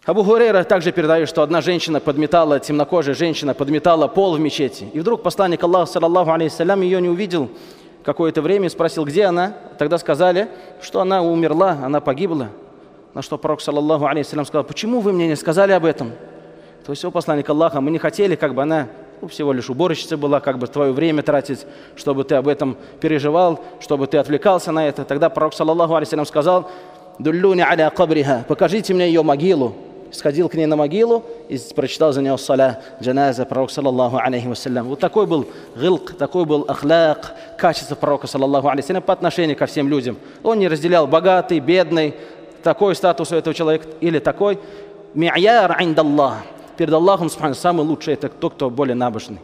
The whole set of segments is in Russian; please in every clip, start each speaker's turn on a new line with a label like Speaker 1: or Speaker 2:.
Speaker 1: Абу Хурейра также передает, что одна женщина подметала, темнокожая женщина подметала пол в мечети. И вдруг посланник Аллаха, саллаллаху алейхиссалям, ее не увидел какое-то время и спросил, где она. Тогда сказали, что она умерла, она погибла. На что пророк, саллаллаху алейхиссалям, сказал, почему вы мне не сказали об этом? То есть, о посланник Аллаха, мы не хотели, как бы она всего лишь уборщица была, как бы твое время тратить, чтобы ты об этом переживал, чтобы ты отвлекался на это. Тогда пророк, саллаллаху алейхиссалям, сказал, «Дуллюни аля кабриха», покажите мне ее могилу. Сходил к ней на могилу и прочитал за нее саля, джаназа, пророк, саллаллаху алейхи вассалям. Вот такой был гилк, такой был ахляк, качество пророка, саллаллаху алейхи вассалям, по отношению ко всем людям. Он не разделял богатый, бедный, такой статус у этого человека или такой. Ми'яр индаллах. Перед Аллахом, субхану, самый лучший это тот, кто более набожный.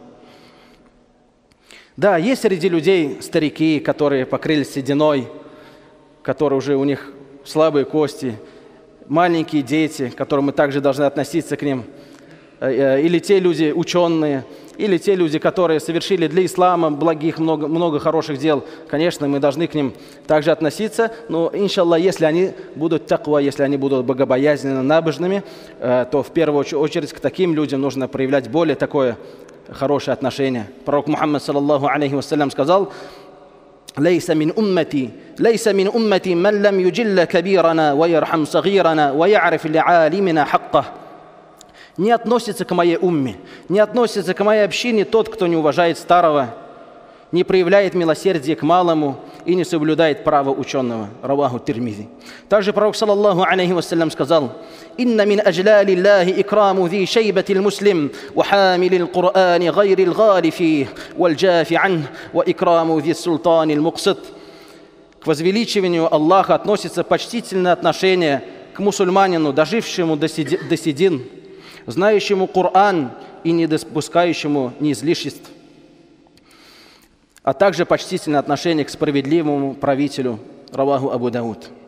Speaker 1: Да, есть среди людей старики, которые покрылись сединой, которые уже у них слабые кости, маленькие дети, к которым мы также должны относиться к ним, или те люди ученые, или те люди, которые совершили для ислама благих, много хороших дел. Конечно, мы должны к ним также относиться, но, иншаллах, если они будут таква, если они будут богобоязненно набожными, то в первую очередь к таким людям нужно проявлять более такое хорошее отношение. Пророк Мухаммад, саллаллаху алейхи вассалям, сказал, ليس من أمتي من لم يجل كبيرنا ويرحم صغيرنا ويعرف لعالمنا حقه. Не относится к моей умме, не относится к моей общине тот, кто не уважает старого, не проявляет милосердия к малому и не соблюдает право ученого. Раваху Тирмизи. Также пророк, саллаллаху алейхи вассалям, сказал, «Инна мин аджляли Аллахи икраму зи шейбати муслим, ва хамили al-Qur'ани гайри al-гали фих, валь джафи ань, ва икраму зи султани al-муксит». К возвеличиванию Аллаха относится почтительное отношение к мусульманину, дожившему до седин, знающему Коран и не допускающему неизлишеств, а также почтительное отношение к справедливому правителю. Раваху Абу Дауд.